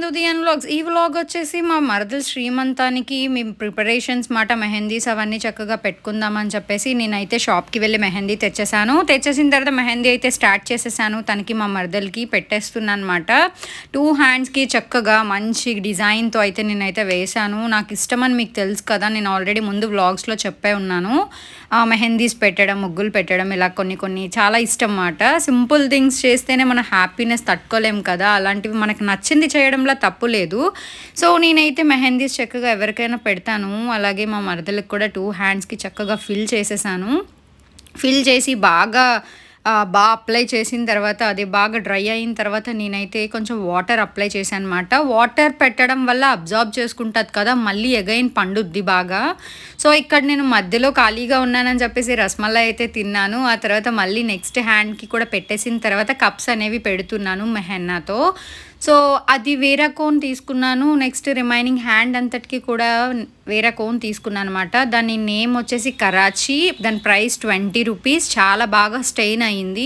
Welcome to Dhiyan vlogs. ఈ vlog వచ్చేసి మా మరదల శ్రీమంతానికి మేము ప్రిపరేషన్స్ మాట మెహందీస్ అవన్నీ చక్కగా పెట్టుకుందామని చెప్పేసి నేనైతే షాప్కి వెళ్ళి మెహందీ తెచ్చేసిన తర్వాత మెహందీ అయితే స్టార్ట్ చేసేసాను. తనకి మా మరదలకి పెట్టేస్తున్నాను అనమాట. 2 హ్యాండ్స్కి చక్కగా మంచి డిజైన్తో అయితే నేనైతే వేశాను. నాకు ఇష్టమని మీకు తెలుసు కదా, నేను ఆల్రెడీ ముందు వ్లాగ్స్లో చెప్పే ఉన్నాను. మెహందీస్ పెట్టడం, ముగ్గులు పెట్టడం ఇలా కొన్ని చాలా ఇష్టం అన్నమాట. సింపుల్ థింగ్స్ చేస్తేనే మన హ్యాపీనెస్ తట్టుకోలేం కదా, అలాంటివి మనకు నచ్చింది చేయడంలో తప్పు లేదు. సో నేనైతే మెహందీస్ చక్కగా ఎవరికైనా పెడతాను. అలాగే మా మరదలకు కూడా 2 హ్యాండ్స్కి చక్కగా ఫిల్ చేసేసాను. ఫిల్ చేసి బాగా అప్లై చేసిన తర్వాత అది బాగా డ్రై అయిన తర్వాత నేనైతే కొంచెం వాటర్ అప్లై చేశాను అనమాట. వాటర్ పెట్టడం వల్ల అబ్జార్బ్ చేసుకుంటుంది కదా, మళ్ళీ అగైన్ పండుద్ది బాగా. సో ఇక్కడ నేను మధ్యలో ఖాళీగా ఉన్నానని చెప్పేసి రస్మలై అయితే తిన్నాను. ఆ తర్వాత మళ్ళీ నెక్స్ట్ హ్యాండ్కి కూడా పెట్టేసిన తర్వాత కప్స్ అనేవి పెడుతున్నాను మెహన్నాతో. సో అది వేరే కోన్ తీసుకున్నాను. నెక్స్ట్ రిమైనింగ్ హ్యాండ్ అంతటికి కూడా వేరే కోన్ తీసుకున్నాను అనమాట. దాని నేమ్ వచ్చేసి కరాచీ, దాని ప్రైస్ 20 రూపీస్. చాలా బాగా స్టెయిన్ అయింది.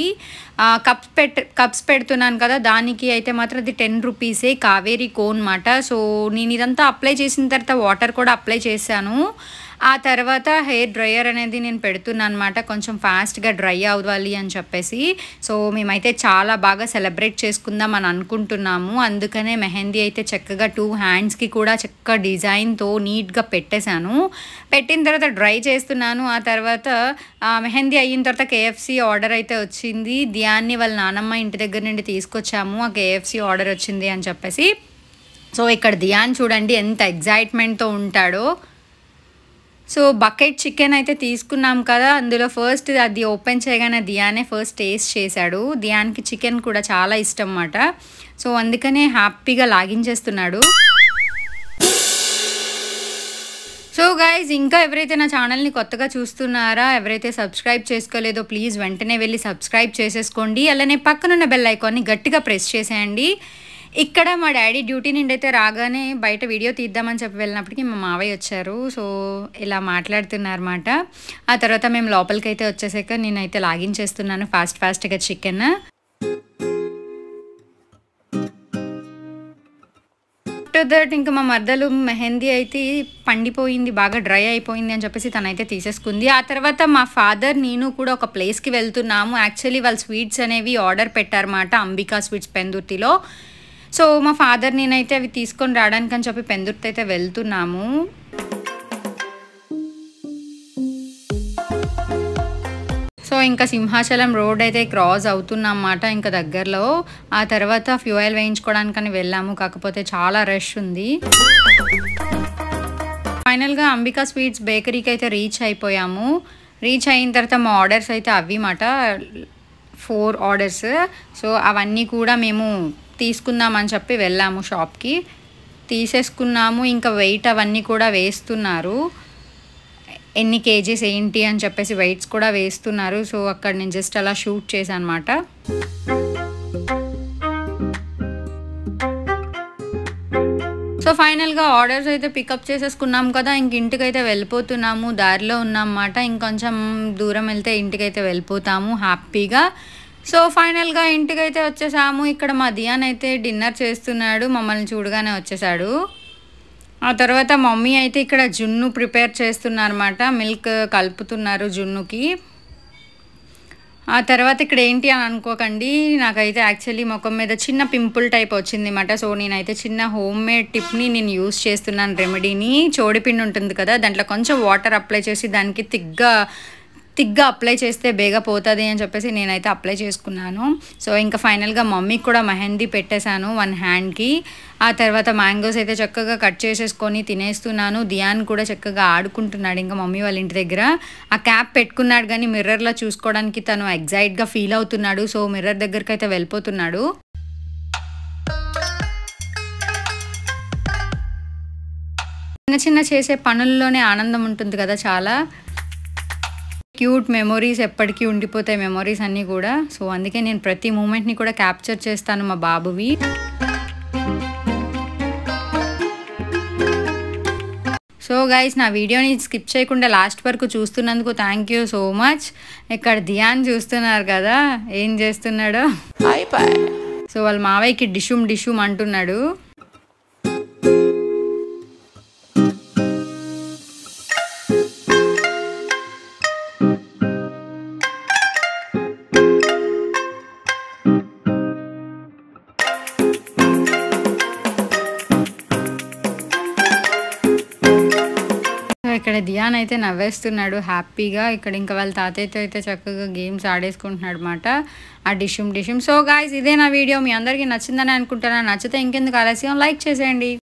కప్స్ పెడుతున్నాను కదా, దానికి అయితే మాత్రం అది 10 రూపీసే, కావేరీ కోన్ మాట. సో నేను ఇదంతా అప్లై చేసిన తర్వాత వాటర్ కూడా అప్లై చేశాను. ఆ తర్వాత హెయిర్ డ్రయర్ అనేది నేను పెడుతున్నాను అనమాట, కొంచెం ఫాస్ట్గా డ్రై అవ్వాలి అని చెప్పేసి. సో మేమైతే చాలా బాగా సెలబ్రేట్ చేసుకుందాం అని అనుకుంటున్నాము. అందుకనే మెహందీ అయితే చక్కగా 2 హ్యాండ్స్కి కూడా చక్కగా డిజైన్తో నీట్గా పెట్టేశాను. పెట్టిన తర్వాత డ్రై చేస్తున్నాను. ఆ తర్వాత మెహందీ అయిన తర్వాత KFC ఆర్డర్ అయితే వచ్చింది. దియాన్ని వాళ్ళ నానమ్మ ఇంటి దగ్గర నుండి తీసుకొచ్చాము. ఆ KFC ఆర్డర్ వచ్చింది అని చెప్పేసి. సో ఇక్కడ దియాన్ చూడండి ఎంత ఎగ్జైట్మెంట్తో ఉంటాడో. సో బకెట్ చికెన్ అయితే తీసుకున్నాం కదా, అందులో ఫస్ట్ అది ఓపెన్ చేయగానే దియానే ఫస్ట్ టేస్ట్ చేశాడు. దియాన్కి చికెన్ కూడా చాలా ఇష్టం అన్నమాట. సో అందుకనే హ్యాపీగా లాగించేస్తున్నాడు. సో గైజ్, ఇంకా ఎవరైతే నా ఛానల్ని కొత్తగా చూస్తున్నారా, ఎవరైతే సబ్స్క్రైబ్ చేసుకోలేదో ప్లీజ్ వెంటనే వెళ్ళి సబ్స్క్రైబ్ చేసేసుకోండి. అలానే పక్కనున్న బెల్ ఐకాన్ని గట్టిగా ప్రెస్ చేసేయండి. ఇక్కడ మా డాడీ డ్యూటీ నుండి అయితే రాగానే బయట వీడియో తీద్దామని చెప్పి వెళ్ళినప్పటికీ మా మావయ్య వచ్చారు. సో ఇలా మాట్లాడుతున్నారు అన్నమాట. ఆ తర్వాత మేము లోపలికి అయితే వచ్చేసాక నేనైతే లాగించేస్తున్నాను ఫాస్ట్గా చికెన్. ఆఫ్టర్ దట్ ఇంకా మా మరదలు మెహందీ అయితే పండిపోయింది, బాగా డ్రై అయిపోయింది అని చెప్పేసి తనైతే తీసేసుకుంది. ఆ తర్వాత మా ఫాదర్ నేను కూడా ఒక ప్లేస్కి వెళ్తున్నాము. యాక్చువల్లీ వాళ్ళు స్వీట్స్ అనేవి ఆర్డర్ పెట్టారన్నమాట, అంబికా స్వీట్స్ పెందుర్తిలో. సో మా ఫాదర్ నేనైతే అవి తీసుకొని రావడానికి అని చెప్పి పెందుర్తి అయితే వెళ్తున్నాము. సో ఇంకా సింహాచలం రోడ్ అయితే క్రాస్ అవుతున్నాం అన్నమాట ఇంకా దగ్గరలో. ఆ తర్వాత ఫ్యూయల్ వేయించుకోవడానికని వెళ్ళాము, కాకపోతే చాలా రష్ ఉంది. ఫైనల్గా అంబికా స్వీట్స్ బేకరీకి అయితే రీచ్ అయిపోయాము. రీచ్ అయిన తర్వాత మా ఆర్డర్స్ అయితే అవి మాట 4 ఆర్డర్స్. సో అవన్నీ కూడా మేము తీసుకుందామని చెప్పి వెళ్ళాము షాప్కి, తీసేసుకున్నాము. ఇంకా వెయిట్ అవన్నీ కూడా వేస్తున్నారు, ఎన్ని కేజీస్ ఏంటి అని చెప్పేసి వెయిట్స్ కూడా వేస్తున్నారు. సో అక్కడ నేను జస్ట్ అలా షూట్ చేశాను అనమాట. సో ఫైనల్గా ఆర్డర్స్ అయితే పికప్ చేసేసుకున్నాం కదా, ఇంక ఇంటికైతే వెళ్ళిపోతున్నాము. దారిలో ఉన్నామన్నమాట, ఇంకొంచెం దూరం వెళ్తే ఇంటికైతే వెళ్ళిపోతాము హ్యాపీగా. సో ఫైనల్గా ఇంటికైతే వచ్చేసాము. ఇక్కడ మా దియాన్ అయితే డిన్నర్ చేస్తున్నాడు, మమ్మల్ని చూడగానే వచ్చేసాడు. ఆ తర్వాత మమ్మీ అయితే ఇక్కడ జున్ను ప్రిపేర్ చేస్తున్నారు అన్నమాట, మిల్క్ కలుపుతున్నారు జున్నుకి. ఆ తర్వాత ఇక్కడ ఏంటి అని అనుకోకండి, నాకైతే యాక్చువల్లీ ముఖం మీద చిన్న పింపుల్ టైప్ వచ్చింది అన్నమాట. సో నేనైతే చిన్న హోమ్ మేడ్ టిప్ని నేను యూస్ చేస్తున్నాను, రెమెడీని. చోడిపిండి ఉంటుంది కదా, దాంట్లో కొంచెం వాటర్ అప్లై చేసి దానికి తిగ్గా అప్లై చేస్తే బేగా పోతుంది అని చెప్పేసి నేనైతే అప్లై చేసుకున్నాను. సో ఇంకా ఫైనల్గా మమ్మీకి కూడా మెహందీ పెట్టేశాను 1 హ్యాండ్కి. ఆ తర్వాత మ్యాంగోస్ అయితే చక్కగా కట్ చేసేసుకొని తినేస్తున్నాను. దియాన్ కూడా చక్కగా ఆడుకుంటున్నాడు ఇంకా మమ్మీ వాళ్ళ ఇంటి దగ్గర. ఆ క్యాప్ పెట్టుకున్నాడు కానీ మిర్రర్లో చూసుకోవడానికి తను ఎగ్జైట్గా ఫీల్ అవుతున్నాడు. సో మిర్రర్ దగ్గరికి అయితే వెళ్ళిపోతున్నాడు. చిన్న చేసే పనుల్లోనే ఆనందం ఉంటుంది కదా, చాలా క్యూట్ మెమొరీస్ ఎప్పటికీ ఉండిపోతాయి మెమొరీస్ అన్నీ కూడా. సో అందుకే నేను ప్రతి మూమెంట్ని కూడా క్యాప్చర్ చేస్తాను మా బాబువి. సో గైస్, నా వీడియోని స్కిప్ చేయకుండా లాస్ట్ వరకు చూస్తున్నందుకు థ్యాంక్ యూ సో మచ్. ఇక్కడ దియాన్ చూస్తున్నారు కదా ఏం చేస్తున్నాడో. సో వాళ్ళ మావయ్యకి డిషుమ్ అంటున్నాడు. ఇక్కడ దియాన్ అయితే నవ్వేస్తున్నాడు హ్యాపీగా. ఇక్కడ ఇంకా వాళ్ళ తాతయ్యతో అయితే చక్కగా గేమ్స్ ఆడేసుకుంటున్నాడు అనమాట. ఆ డిషుమ్. సో గాయ్స్, ఇదే నా వీడియో. మీ అందరికీ నచ్చిందని అనుకుంటున్నాను. నచ్చితే ఇంకెందుకు ఆలస్యం, లైక్ చేసేయండి.